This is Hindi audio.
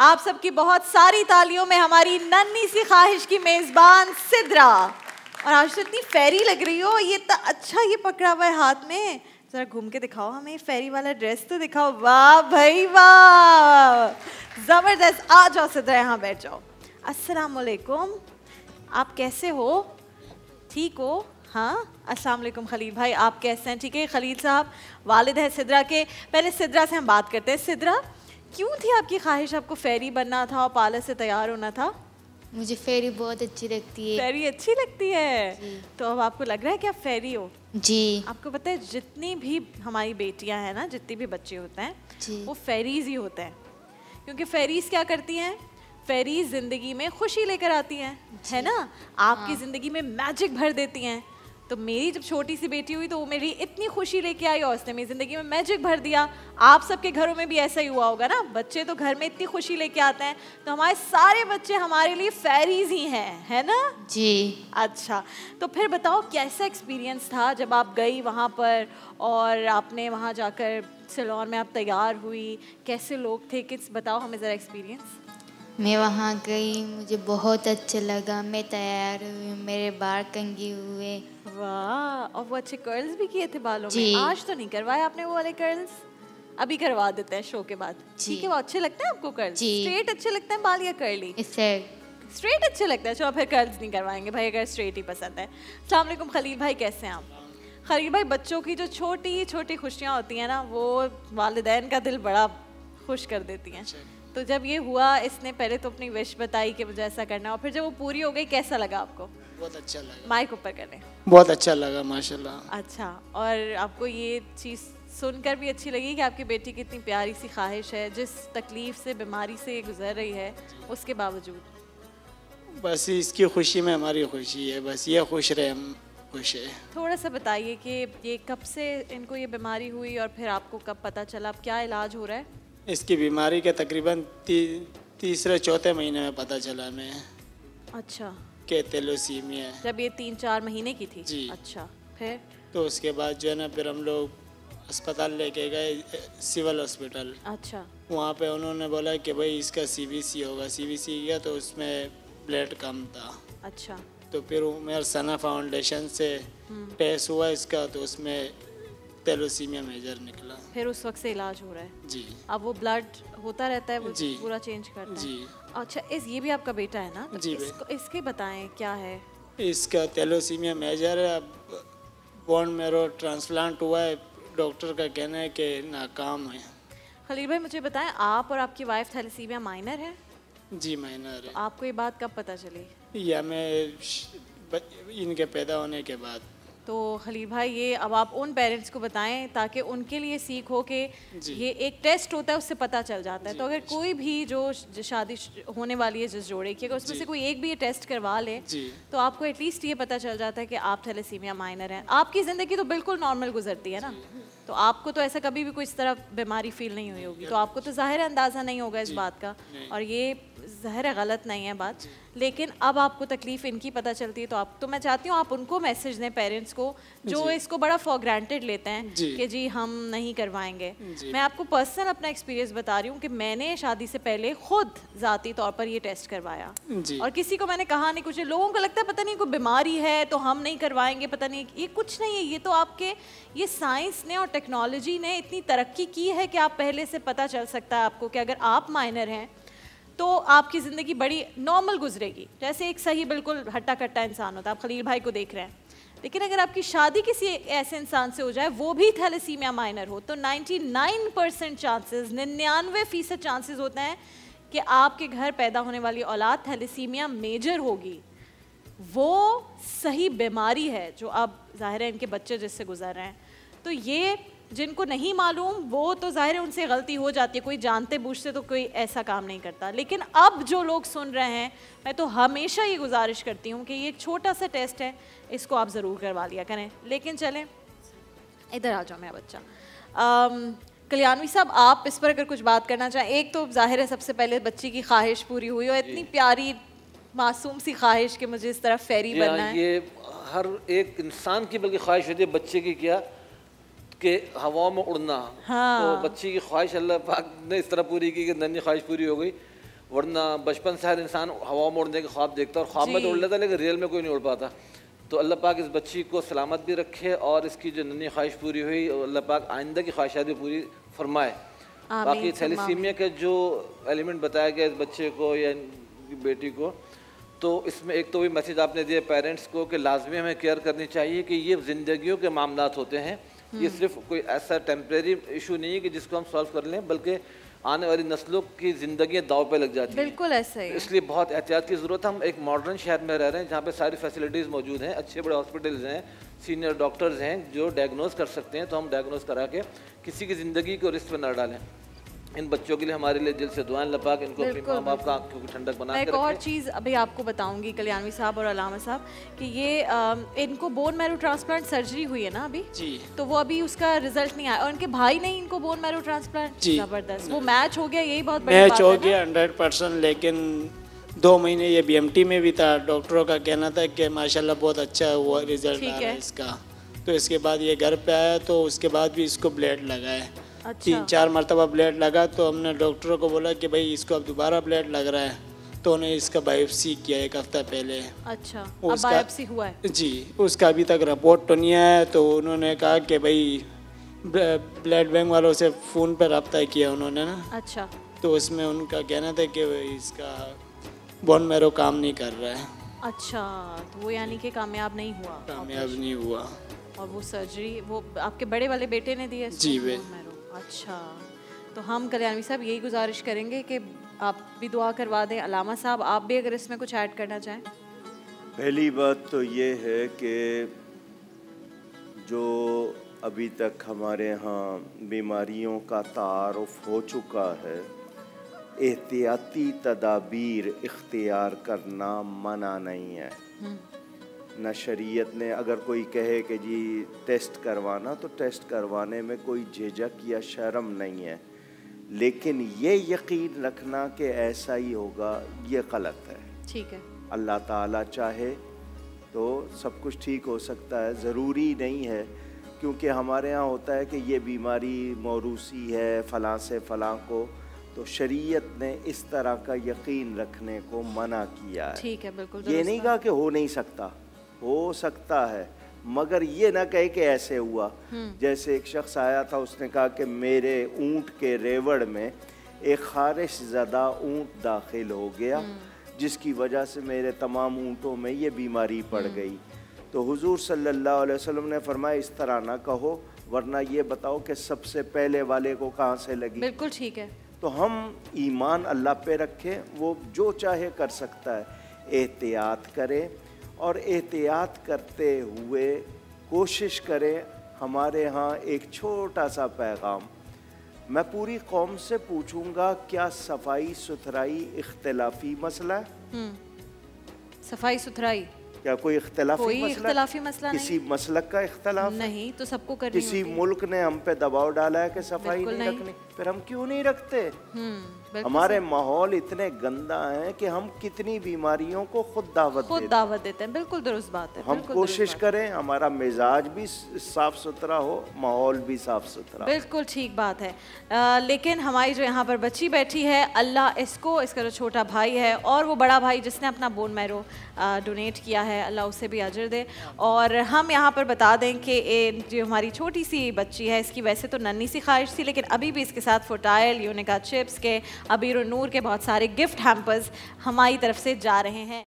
आप सबकी बहुत सारी तालियों में हमारी नन्ही सी ख्वाहिश की मेजबान सिद्रा। और आज तो इतनी फेरी लग रही हो, ये अच्छा ये पकड़ा हुआ है हाथ में, जरा घूम के दिखाओ हमें, फेरी वाला ड्रेस तो दिखाओ। वाह भाई वाह, जबरदस्त। आ जाओ सिद्रा, यहाँ बैठ जाओ। अस्सलाम वालेकुम, आप कैसे हो? ठीक हो? हाँ, अस्सलाम वालेकुम खलील भाई, आप कैसे हैं? ठीक है। खलील साहब वालिद है सिद्रा के। पहले सिद्रा से हम बात करते हैं। सिद्रा, क्यों थी आपकी ख्वाहिश, आपको फेरी बनना था और पार्लर से तैयार होना था? मुझे फेरी बहुत अच्छी लगती है। फेरी अच्छी लगती है? तो अब आपको लग रहा है कि आप फेरी हो? जी। आपको पता है जितनी भी हमारी बेटियां हैं ना, जितने भी बच्चे होते हैं, वो फेरीज ही होते हैं। क्योंकि फेरीज क्या करती हैं? फेरीज जिंदगी में खुशी लेकर आती हैं, है ना? आपकी जिंदगी में मैजिक भर देती हैं। तो मेरी जब छोटी सी बेटी हुई तो वो मेरी इतनी खुशी लेके आई और उसने मेरी ज़िंदगी में मैजिक भर दिया। आप सबके घरों में भी ऐसा ही हुआ होगा ना, बच्चे तो घर में इतनी खुशी लेके आते हैं, तो हमारे सारे बच्चे हमारे लिए फेरीज ही हैं, है ना? जी। अच्छा, तो फिर बताओ कैसा एक्सपीरियंस था जब आप गई वहाँ पर और आपने वहाँ जाकर सैलून में आप तैयार हुई, कैसे लोग थे, किस बताओ हमें ज़रा एक्सपीरियंस। मैं वहाँ गई, मुझे बहुत अच्छा लगा, मैं तैयार हुई, मेरे बाल कंघी हुए। वाह, और वो अच्छे कर्ल्स भी किए थे बालों में? आज तो नहीं करवाए आपने वो वाले कर्ल्स? अभी करवा देते हैं शो के बाद, ठीक है? वो अच्छे लगते हैं आपको कर्ल्स? स्ट्रेट अच्छे लगते हैं बाल या कर्ली? स्ट्रेट अच्छे लगते हैं। चलो फिर कर्ल्स नहीं करवाएंगे भाई, अगर स्ट्रेट ही पसंद है। अस्सलाम वालेकुम खलील भाई, कैसे हैं आप? खलील भाई, बच्चों की जो छोटी छोटी खुशियाँ होती हैं ना, वो वालिदैन का दिल बड़ा खुश कर देती हैं। तो जब ये हुआ, इसने पहले तो अपनी विश बताई कि मुझे ऐसा करना, और फिर जब वो पूरी हो गई, कैसा लगा आपको? बहुत अच्छा लगा। माइक ऊपर करें। बहुत अच्छा लगा माशाल्लाह। अच्छा, और आपको ये चीज़ सुनकर भी अच्छी लगी कि आपकी बेटी की इतनी प्यारी सी ख्वाहिश है, जिस तकलीफ से, बीमारी से गुजर रही है, उसके बावजूद? बस इसकी खुशी में हमारी खुशी है, बस ये खुश रहे, हम खुश है। थोड़ा सा बताइए कि ये कब से इनको ये बीमारी हुई और फिर आपको कब पता चला, अब क्या इलाज हो रहा है? इसकी बीमारी के तकरीबन तीसरे चौथे महीने में पता चला हमें। अच्छा, के थैलेसीमिया है। जब ये 3-4 महीने की थी? जी। अच्छा, फिर? तो उसके बाद जो है ना, फिर हम लोग अस्पताल लेके गए, सिविल हॉस्पिटल। अच्छा। वहाँ पे उन्होंने बोला कि भाई इसका सीबीसी होगा। सीबीसी किया तो उसमें ब्लड कम था। अच्छा। तो फिर उमेर सना फाउंडेशन से टेस्ट हुआ इसका, तो उसमें थैलेसीमिया मेजर निकला। फिर उस वक्त से इलाज हो रहा है? जी। अब वो ब्लड होता रहता है, वो पूरा चेंज करता है? जी। अच्छा, ये भी आपका बेटा है ना? जी। इसके बताएं क्या है? इसका थैलेसीमिया मेजर है। अब बोन मैरो ट्रांसप्लांट हुआ है, डॉक्टर का कहना है कि नाकाम है। खलील भाई, मुझे बताएं, आप और आपकी वाइफ थैलेसीमिया माइनर है? जी माइनर है। तो आपको ये बात कब पता चली? या मैं इनके पैदा होने के बाद। तो खलील भाई, ये अब आप उन पेरेंट्स को बताएं ताकि उनके लिए सीख हो कि ये एक टेस्ट होता है, उससे पता चल जाता है। तो अगर कोई भी जो शादी होने वाली है जिस जोड़े की, अगर उसमें से कोई एक भी ये टेस्ट करवा ले तो आपको एटलीस्ट ये पता चल जाता है कि आप थैलेसीमिया माइनर हैं। आपकी ज़िंदगी तो बिल्कुल नॉर्मल गुजरती है ना, तो आपको तो ऐसा कभी भी कोई इस तरह बीमारी फील नहीं हुई होगी, तो आपको तो ज़ाहिर अंदाज़ा नहीं होगा इस बात का, और ये ज़ाहिर गलत नहीं है बात। लेकिन अब आपको तकलीफ़ इनकी पता चलती है, तो मैं चाहती हूँ आप उनको मैसेज दें, पेरेंट्स को, जो इसको बड़ा फॉर ग्रांटेड लेते हैं कि जी हम नहीं करवाएंगे। मैं आपको पर्सनल अपना एक्सपीरियंस बता रही हूँ कि मैंने शादी से पहले खुद ज़ाती तौर पर ये टेस्ट करवाया, और किसी को मैंने कहा नहीं कुछ। लोगों को लगता है पता नहीं कोई बीमारी है तो हम नहीं करवाएंगे, पता नहीं, ये कुछ नहीं है। ये तो आपके, ये साइंस ने और टेक्नोलॉजी ने इतनी तरक्की की है कि आप पहले से पता चल सकता है आपको कि अगर आप माइनर हैं तो आपकी ज़िंदगी बड़ी नॉर्मल गुजरेगी, जैसे एक सही बिल्कुल हट्टा कट्टा इंसान होता है। आप खलील भाई को देख रहे हैं, लेकिन अगर आपकी शादी किसी ऐसे इंसान से हो जाए, वो भी थैलेसीमिया माइनर हो, तो 99% चांसेस, 99% चांसेस होते हैं कि आपके घर पैदा होने वाली औलाद थैलेसीमिया मेजर होगी। वो सही बीमारी है जो अब ज़ाहिर है इनके बच्चे जिससे गुजर रहे हैं। तो ये जिनको नहीं मालूम वो तो ज़ाहिर है उनसे गलती हो जाती है, कोई जानते बूझते तो कोई ऐसा काम नहीं करता। लेकिन अब जो लोग सुन रहे हैं, मैं तो हमेशा ये गुजारिश करती हूँ कि ये एक छोटा सा टेस्ट है, इसको आप ज़रूर करवा लिया करें। लेकिन चलें, इधर आ जाओ मेरा बच्चा। कल्याणवी साहब, आप इस पर अगर कुछ बात करना चाहें। एक तो ज़ाहिर है सबसे पहले बच्ची की ख्वाहिश पूरी हुई, और इतनी प्यारी मासूम सी ख्वाहिश कि मुझे इस तरह फेरी बनना है। ये हर एक इंसान की बल्कि ख्वाहिश होती है, बच्चे की क्या कि हवा में उड़ना। तो बच्ची की ख्वाहिश अल्लाह पाक ने इस तरह पूरी की कि नन्ही ख्वाहिश पूरी हो गई। वरना बचपन से हर इंसान हवा में उड़ने के ख्वाब देखता है और ख्वाब में तो उड़ लेता, लेकिन रियल में कोई नहीं उड़ पाता। तो अल्लाह पाक इस बच्ची को सलामत भी रखे और इसकी जो नन्ही ख्वाहिश पूरी हुई, अल्लाह पाक आइंदा की ख्वाहिशात भी पूरी फरमाए। बाकी थैलेसीमिया का जो एलिमेंट बताया गया इस बच्चे को या इनकी बेटी को, तो इसमें एक तो भी मैसेज आपने दिया पेरेंट्स को कि लाजमी हमें केयर करनी चाहिए कि ये ज़िंदगियों के मामलात होते हैं, ये सिर्फ कोई ऐसा टेम्परेरी इशू नहीं है कि जिसको हम सॉल्व कर लें, बल्कि आने वाली नस्लों की ज़िंदगी दाव पे लग जाती है। बिल्कुल ऐसा ही। इसलिए बहुत एहतियात की ज़रूरत है। हम एक मॉडर्न शहर में रह रहे हैं जहाँ पे सारी फैसिलिटीज़ मौजूद हैं, अच्छे बड़े हॉस्पिटल्स हैं, सीनियर डॉक्टर्स हैं जो डायग्नोज कर सकते हैं, तो हम डायग्नोज करा के किसी की ज़िंदगी को रिस्क में न डालें। इन बच्चों के लिए हमारे लिए दिल से दुआएं, अल्लाह पाक इनको अपनी माँ बाप का आंखों की ठंडक बना के एक और चीज़ अभी आपको बताऊंगी कल्याणवी साहब और अलामा साहब कि ये इनको बोन मैरो ट्रांसप्लांट सर्जरी हुई है ना अभी जी, तो वो अभी उसका रिजल्ट नहीं आया और इनके भाई ने इनको बोन मैरो ट्रांसप्लांट जबरदस्त वो मैच हो गया, यही बहुत बड़ी बात मैच है हो ना? गया 100%। लेकिन 2 महीने ये BMT में भी था, डॉक्टरों का कहना था कि माशाल्लाह बहुत अच्छा हुआ रिजल्ट आ रहा है इसका। तो इसके बाद ये घर पे आया तो उसके बाद भी इसको ब्लेड लगा है। अच्छा। 3-4 मरतबा ब्लेड लगा तो हमने डॉक्टरों को बोला कि भाई इसको अब दोबारा ब्लेड लग रहा है, तो उन्हें इसका बायोप्सी किया 1 हफ्ता पहले। अच्छा, अब बायोप्सी हुआ है जी, उसका अभी तक रिपोर्ट तो नहीं आया। तो उन्होंने कहा कि भाई ब्लड बैंक वालों से फ़ोन पर रब्ता किया उन्होंने ना, अच्छा तो उसमें उनका कहना था कि इसका बोन मैरो काम नहीं कर रहा है। अच्छा, तो वो यानी कि कामयाब नहीं हुआ, कामयाब नहीं हुआ। और वो सर्जरी वो आपके बड़े वाले बेटे ने दी है जी वे। अच्छा, तो हम कल्याणवी साहब यही गुजारिश करेंगे कि आप भी दुआ करवा दें। अलामा साहब आप भी अगर इसमें कुछ ऐड करना चाहें। पहली बात तो ये है कि जो अभी तक हमारे यहाँ बीमारियों का तारुफ हो चुका है, एहतियाती तदाबीर इख्तियार करना मना नहीं है। न शरीयत ने अगर कोई कहे कि जी टेस्ट करवाना, तो टेस्ट करवाने में कोई झिझक या शर्म नहीं है, लेकिन ये यकीन रखना कि ऐसा ही होगा, ये गलत है। ठीक है, अल्लाह ताला चाहे तो सब कुछ ठीक हो सकता है, ज़रूरी नहीं है। क्योंकि हमारे यहाँ होता है कि ये बीमारी मौरूसी है फ़लाँ से फ़लाँ को, तो शरीयत ने इस तरह का यकीन रखने को मना किया है। ठीक है, बिल्कुल ये नहीं कहा कि हो नहीं सकता, हो सकता है, मगर ये ना कहे कि ऐसे हुआ। जैसे एक शख्स आया था, उसने कहा कि मेरे ऊँट के रेवड़ में एक खारिश ज़दा ऊँट दाखिल हो गया, जिसकी वजह से मेरे तमाम ऊँटों में ये बीमारी पड़ गई। तो हुजूर सल्लल्लाहु अलैहि वसल्लम ने फरमाया इस तरह ना कहो, वरना ये बताओ कि सबसे पहले वाले को कहाँ से लगी। बिल्कुल ठीक है। तो हम ईमान अल्लाह पे रखें, वो जो चाहे कर सकता है, एहतियात करें और एहतियात करते हुए कोशिश करें। हमारे यहाँ एक छोटा सा पैगाम, मैं पूरी कौम से पूछूंगा, क्या सफाई सुथराई इख्तिलाफी मसला है? सफाई सुथराई क्या कोई इख्तिलाफी मसला किसी मसलक का इख्तिलाफ नहीं, तो सबको करनी किसी होगी। मुल्क ने हम पे दबाव डाला है कि सफाई नहीं रखनी, फिर हम क्यों नहीं रखते? हमारे माहौल इतने गंदा है कि हम कितनी बीमारियों को खुद दावत देते हैं। बिल्कुल दुरुस्त बात है। हम कोशिश करें हमारा मिजाज भी साफ सुथरा हो, माहौल भी साफ सुथरा। बिल्कुल ठीक बात है। लेकिन हमारी जो यहाँ पर बच्ची बैठी है, अल्लाह इसको, इसका जो छोटा भाई है और वो बड़ा भाई जिसने अपना बोन मैरो डोनेट किया है, अल्लाह उसे भी अजर दे। और हम यहाँ पर बता दें कि जो हमारी छोटी सी बच्ची है, इसकी वैसे तो नन्ही सी ख्वाहिश थी, लेकिन अभी भी इसके साथ फुटाइल, यूनिका चिप्स के, अबीर और नूर के बहुत सारे गिफ्ट हैम्पर्स हमारी तरफ से जा रहे हैं।